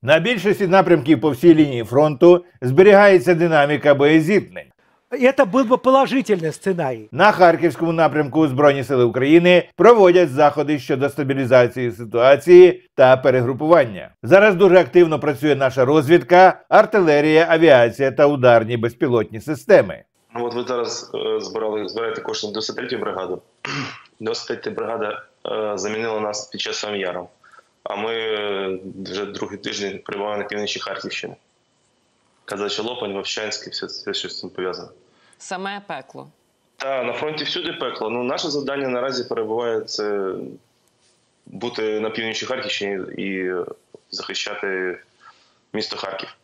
На більшості напрямків по всій лінії фронту зберігається динаміка боєзіткнень. Это был бы положительный сценарий. На Харківському напрямку Збройні сили України проводять заходи щодо стабілізації ситуації та перегрупування. Зараз дуже активно працює наша розвідка, артилерія, авіація та ударні безпілотні системи. Ну, от ви зараз збираєте кошти на 93-ю бригаду. 93-я бригада замінила нас під час Яром. А ми вже другий тиждень перебуваємо на півночі Харківщини. Казачий Лопань, Вовчанськ і все, що з цим пов'язано. Саме пекло. Так, на фронті всюди пекло. Ну, наше завдання наразі перебуває це бути на півночі Харківщини і захищати місто Харків.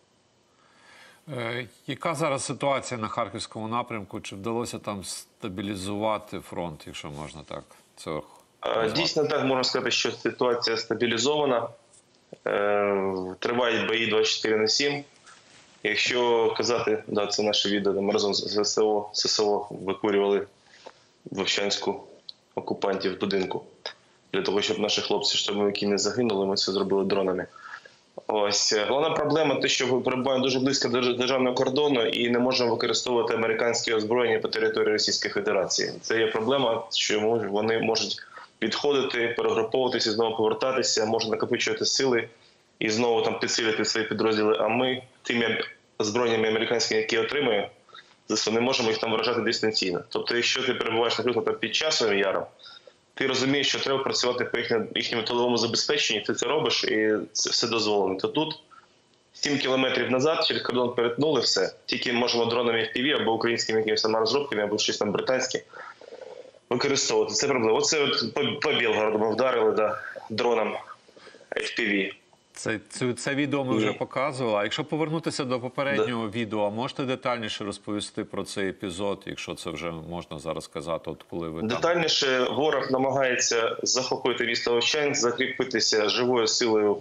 Яка зараз ситуація на Харківському напрямку? Чи вдалося там стабілізувати фронт, якщо можна так це назвати? Дійсно так, можна сказати, що ситуація стабілізована. Тривають бої 24/7. Якщо казати, да, це наше відео, де ми разом з ССО викурювали вовчанську окупантів в будинку. Для того, щоб наші хлопці-штурмовики не загинули, ми це зробили дронами. Ось. Головна проблема – те, що ми перебуваємо дуже близько до державного кордону і не можемо використовувати американське озброєння по території Російської Федерації. Це є проблема, що вони можуть відходити, перегруповуватися, знову повертатися, можуть накопичувати сили і знову там підсилити свої підрозділи. А ми тими озброєннями американськими, які отримуємо, не можемо їх там вражати дистанційно. Тобто, якщо ти перебуваєш, наприклад, під часом Яром, ти розумієш, що треба працювати по їхньому тиловому забезпеченні, ти це робиш і це все дозволено. То тут 7 кілометрів назад через кордон перетнули все. Тільки можемо дронами FPV або українськими якимись там розробками, або щось там британське використовувати. Це проблема. Оце от по Білгороду ми вдарили, да, дроном FPV. Це відео ми вже показували. А якщо повернутися до попереднього відео, можете детальніше розповісти про цей епізод, якщо це вже можна зараз сказати, от коли ви детальніше ворог намагається захопити місто Вовчанськ, закріпитися живою силою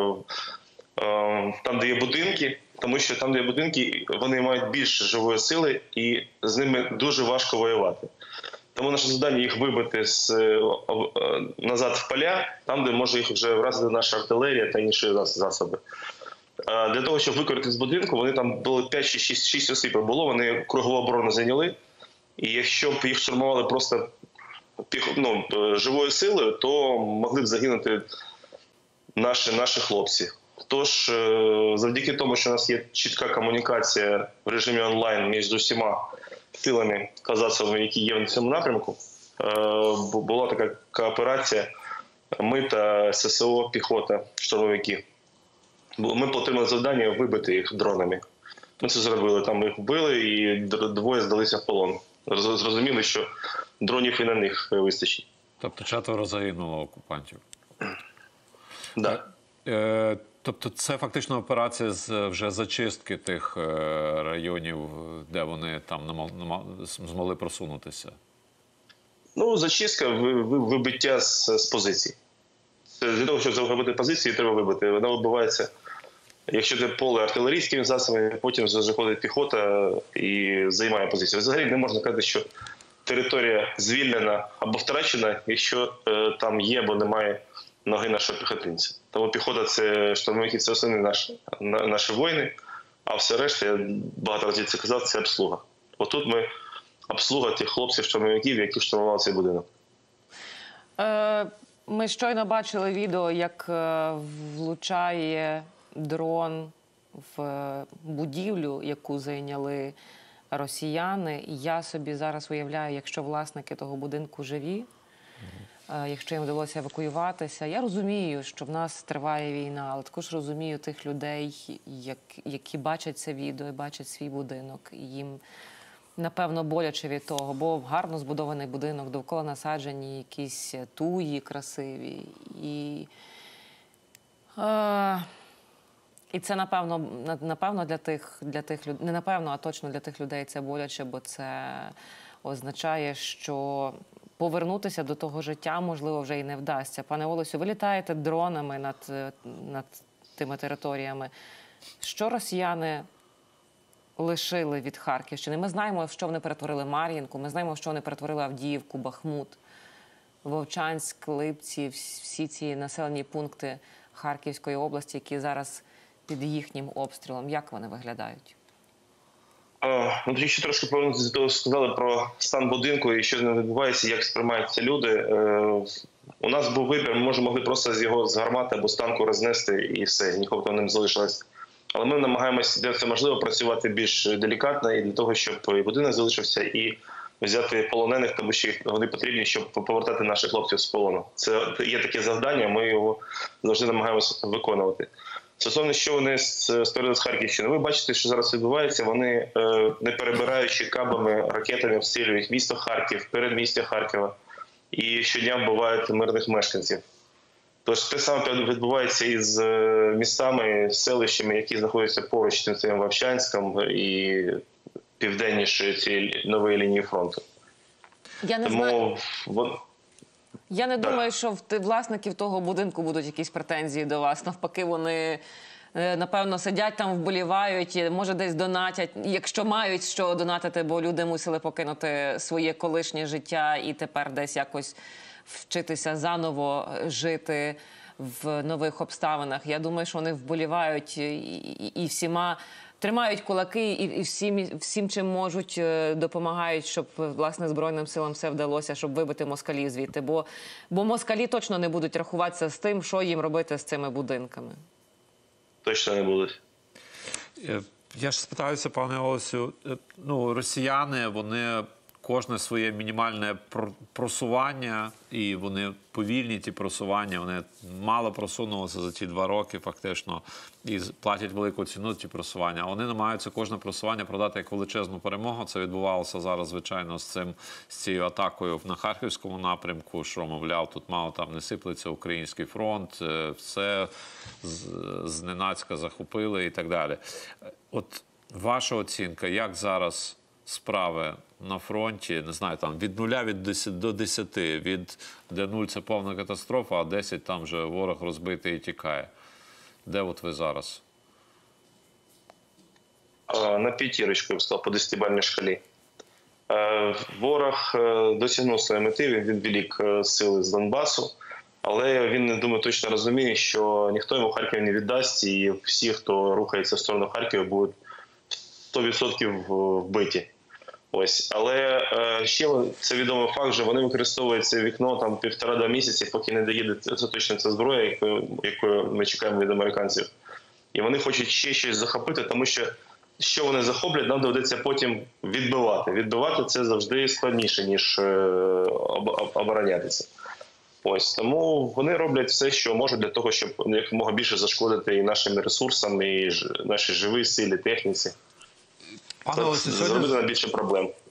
там, де є будинки, тому що там, де є будинки, вони мають більше живої сили і з ними дуже важко воювати. Тому наше завдання їх вибити назад в поля, там, де може їх вже вразити наша артилерія та інші засоби. Для того, щоб викорити з будинку, вони там було 5 чи 6 осіб було, вони кругову оборону зайняли. І якщо б їх штурмували просто живою силою, то могли б загинути наші хлопці. Тож, завдяки тому, що у нас є чітка комунікація в режимі онлайн між усіма силами казацовими, які є в цьому напрямку, була така кооперація ми та ССО, піхота, штурмовики. Ми отримали завдання вибити їх дронами. Ми це зробили, там їх вбили і двоє здалися в полон. Зрозуміли, що дронів і на них вистачить. Тобто 4 загинуло окупантів? Так. Тобто це фактично операція з вже зачистки тих районів, де вони там змогли просунутися? Ну, зачистка, вибиття з позицій. Для того, щоб захопити позиції, треба вибити. Вона вибивається, якщо це поле артилерійськими засобами, потім заходить піхота і займає позицію. Взагалі не можна казати, що територія звільнена або втрачена, якщо там є або немає ноги нашого піхотинця. Тому піхота – це штурмовики, це основні наші воїни, а все решта, я багато разів це казав, це обслуга. Отут ми обслуга тих хлопців-штурмовиків, які штурмували цей будинок. Ми щойно бачили відео, як влучає дрон в будівлю, яку зайняли росіяни. Я собі зараз уявляю, якщо власники того будинку живі, якщо їм вдалося евакуюватися. Я розумію, що в нас триває війна, але також розумію тих людей, які бачать це відео і бачать свій будинок. І їм, напевно, боляче від того, бо гарно збудований будинок, довкола насаджені якісь туї красиві. І це, напевно, для тих людей, не напевно, а точно для тих людей це боляче, бо це означає, що повернутися до того життя, можливо, вже і не вдасться. Пане Олесю, ви літаєте дронами над тими територіями. Що росіяни лишили від Харківщини? Ми знаємо, що вони перетворили Мар'їнку, ми знаємо, що вони перетворили Авдіївку, Бахмут, Вовчанськ, Липці, всі ці населені пункти Харківської області, які зараз під їхнім обстрілом? Як вони виглядають? Ну, тоді ще трошки повернутися до того, що сказали про стан будинку і що з ним відбувається, як сприймаються люди. У нас був вибір, ми могли просто з його з гармати або з танку рознести і все, нікого там не залишилось. Але ми намагаємося, де це можливо, працювати більш делікатно і для того, щоб і будинок залишився, і взяти полонених, тому що вони потрібні, щоб повертати наших хлопців з полону. Це є таке завдання, ми його завжди намагаємося виконувати. Стосовно, що вони створили з Харківщини, ви бачите, що зараз відбувається, вони, не перебираючи кабами, ракетами, обстрілюють місто Харків, передмістя Харкова, і щодня вбивають мирних мешканців. Тож те саме відбувається і з містами, селищами, які знаходяться поруч цим Вовчанськом і південніше цієї нової лінії фронту. Я не знаю. Я не думаю, що в власників того будинку будуть якісь претензії до вас. Навпаки, вони, напевно, сидять там, вболівають, може десь донатять, якщо мають що донатити, бо люди мусили покинути своє колишнє життя і тепер десь якось вчитися заново жити в нових обставинах. Я думаю, що вони вболівають і всіма тримають кулаки і всім, чим можуть, допомагають, щоб, власне, Збройним силам все вдалося, щоб вибити москалів звідти. Бо москалі точно не будуть рахуватися з тим, що їм робити з цими будинками. Точно не будуть. Я ж спитаюся, пане Олесю, ну, росіяни, вони кожне своє мінімальне просування, і вони повільні, ті просування, вони мало просунулися за ті 2 роки фактично, і платять велику ціну ті просування. А вони намагаються кожне просування продати як величезну перемогу. Це відбувалося зараз, звичайно, з цією атакою на Харківському напрямку, що, мовляв, тут мало там не сиплеться український фронт, все зненацька захопили і так далі. От ваша оцінка, як зараз справи на фронті, не знаю, там від 0 до 10, де 0 – це повна катастрофа, а 10 – там вже ворог розбитий і тікає. Де от ви зараз? На 5, я б сказав, по 10-бальній шкалі. Ворог досягнув своєї мети, він відволік сили з Донбасу, але він, не думаю, точно розуміє, що ніхто йому Харків не віддасть, і всі, хто рухається в сторону Харкова, будуть 100% вбиті. Ось, але ще це відомий факт, що вони використовують це вікно там 1,5-2 місяці, поки не доїде точно ця зброя, яку ми чекаємо від американців. І вони хочуть ще щось захопити, тому що вони захоплять, нам доведеться потім відбивати. Відбивати це завжди складніше, ніж оборонятися. Ось, тому вони роблять все, що можуть для того, щоб якомога більше зашкодити і нашим ресурсам, і нашій живій силі, техніці. Це зробити найбільше проблем.